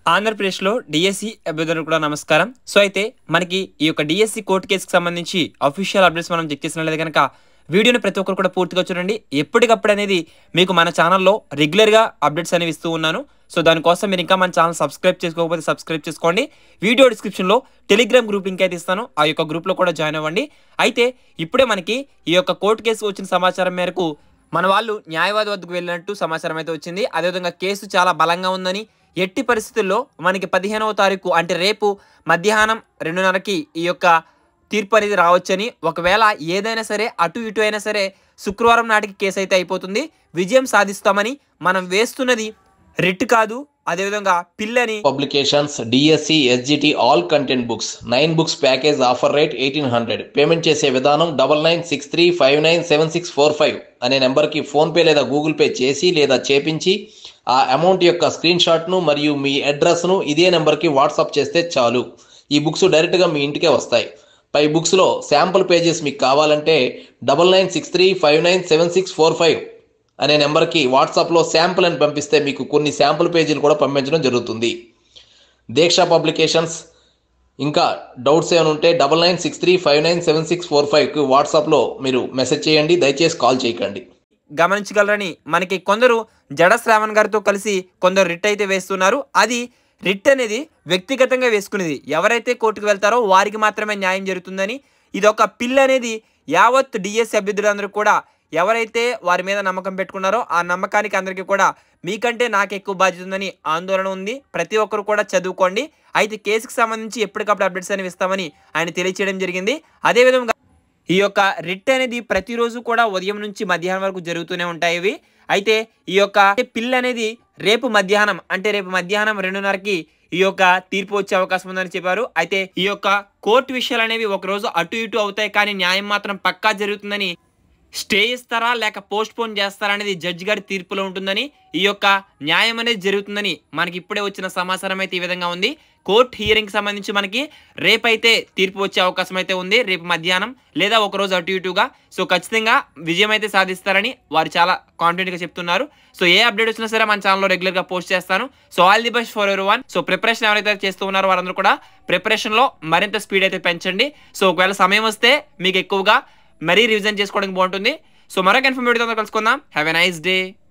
ఆంధ్రప్రదేశ్లో డిఎస్సి అభ్యర్థులకు కూడా నమస్కారం. సో అయితే మనకి ఈ యొక్క డిఎస్సి కోర్టు కేసుకి సంబంధించి అఫీషియల్ అప్డేట్స్ మనం చెక్ చేసినట్లయితే కనుక వీడియోని ప్రతి ఒక్కరు కూడా పూర్తిగా చూడండి. ఎప్పటికప్పుడు అనేది మీకు మన ఛానల్లో రెగ్యులర్గా అప్డేట్స్ అనేవి ఇస్తూ ఉన్నాను. సో దానికోసం మీరు ఇంకా మన ఛానల్ సబ్స్క్రైబ్ చేసుకోకపోతే సబ్స్క్రైబ్ చేసుకోండి. వీడియో డిస్క్రిప్షన్లో టెలిగ్రామ్ గ్రూప్ లింక్ అయితే ఇస్తాను, ఆ యొక్క గ్రూప్లో కూడా జాయిన్ అవ్వండి. అయితే ఇప్పుడే మనకి ఈ యొక్క కోర్టు కేసు వచ్చిన సమాచారం మేరకు మన వాళ్ళు న్యాయవాది వద్దకు వెళ్ళినట్టు సమాచారం అయితే వచ్చింది. అదేవిధంగా కేసు చాలా బలంగా ఉందని, ఎట్టి పరిస్థితుల్లో మనకి 15వ తారీఖు అంటే రేపు మధ్యాహ్నం 2:30కి ఈ యొక్క తీర్పు అనేది రావచ్చని, ఒకవేళ ఏదైనా సరే అటు ఇటు అయినా సరే శుక్రవారం నాటికి కేసు అయితే అయిపోతుంది, విజయం సాధిస్తామని. మనం వేస్తున్నది రిట్ కాదు, అదేవిధంగా పిల్లని publications DSC SGT all content books 9 books package offer rate 1800. Payment చేసే విధానం 9963597645 అనే నెంబర్కి ఫోన్పే లేదా గూగుల్ పే చేసి లేదా చేపించి ఆ అమౌంట్ యొక్క స్క్రీన్ షాట్ను మరియు మీ అడ్రస్ను ఇదే నెంబర్కి వాట్సాప్ చేస్తే చాలు. ఈ బుక్స్ డైరెక్ట్గా మీ ఇంటికే వస్తాయి. పై బుక్స్లో శాంపుల్ పేజెస్ మీకు కావాలంటే 9963597645 అనే నెంబర్కి వాట్సాప్లో శాంపుల్ అని పంపిస్తే మీకు కొన్ని శాంపుల్ పేజీలు కూడా పంపించడం జరుగుతుంది. దీక్ష పబ్లికేషన్స్ ఇంకా డౌట్స్ ఏమైనా ఉంటే 9963597645కి వాట్సాప్లో మీరు మెసేజ్ చేయండి, దయచేసి కాల్ చేయకండి. గమనించగలరని మనకి కొందరు జడ శ్రావణ్ గారితో కలిసి కొందరు రిట్ అయితే వేస్తున్నారు. అది రిట్ అనేది వ్యక్తిగతంగా వేసుకునేది, ఎవరైతే కోర్టుకు వెళ్తారో వారికి మాత్రమే న్యాయం జరుగుతుందని. ఇది ఒక పిల్ అనేది యావత్ డిఎస్సి అభ్యర్థులందరూ కూడా ఎవరైతే వారి మీద నమ్మకం పెట్టుకున్నారో ఆ నమ్మకానికి అందరికీ కూడా మీకంటే నాకు ఎక్కువ బాధ్యత ఉందని ఆందోళన ఉంది. ప్రతి ఒక్కరు కూడా చదువుకోండి. అయితే కేసుకు సంబంధించి ఎప్పటికప్పుడు అప్డేట్స్ అనేవి ఇస్తామని ఆయన తెలియచేయడం జరిగింది. అదేవిధంగా ఈ యొక్క రిట్ అనేది ప్రతిరోజు కూడా ఉదయం నుంచి మధ్యాహ్నం వరకు జరుగుతూనే ఉంటాయి ఇవి. అయితే ఈ యొక్క పిల్ అనేది రేపు మధ్యాహ్నం అంటే రేపు మధ్యాహ్నం 2:30కి ఈ యొక్క తీర్పు వచ్చే అవకాశం ఉందని చెప్పారు. అయితే ఈ యొక్క కోర్టు విషయాలు అనేవి ఒకరోజు అటు ఇటు అవుతాయి, కానీ న్యాయం మాత్రం పక్కా జరుగుతుందని. స్టే ఇస్తారా లేక పోస్ట్ పోన్ చేస్తారా అనేది జడ్జి గారి తీర్పులో ఉంటుందని, ఈ యొక్క న్యాయం అనేది జరుగుతుందని మనకి ఇప్పుడే వచ్చిన సమాచారం అయితే ఈ విధంగా ఉంది. కోర్టు హియరింగ్కి సంబంధించి మనకి రేపైతే తీర్పు వచ్చే అవకాశం అయితే ఉంది, రేపు మధ్యాహ్నం లేదా ఒకరోజు అటు ఇటుగా. సో ఖచ్చితంగా విజయం అయితే సాధిస్తారని వారు చాలా కాన్ఫిడెంట్గా చెప్తున్నారు. సో ఏ అప్డేట్ వచ్చినా సరే మన ఛానల్లో రెగ్యులర్గా పోస్ట్ చేస్తాను. So all the best for everyone. So preparation ఎవరైతే చేస్తూ ఉన్నారో వారందరూ కూడా ప్రిపరేషన్లో మరింత స్పీడ్ అయితే పెంచండి. సో ఒకవేళ సమయం వస్తే మీకు ఎక్కువగా మరీ రివిజన్ చేసుకోవడానికి బాగుంటుంది. సో మరొక ఇన్ఫర్మేటివ్తో కలుసుకుందాం. Have a nice day.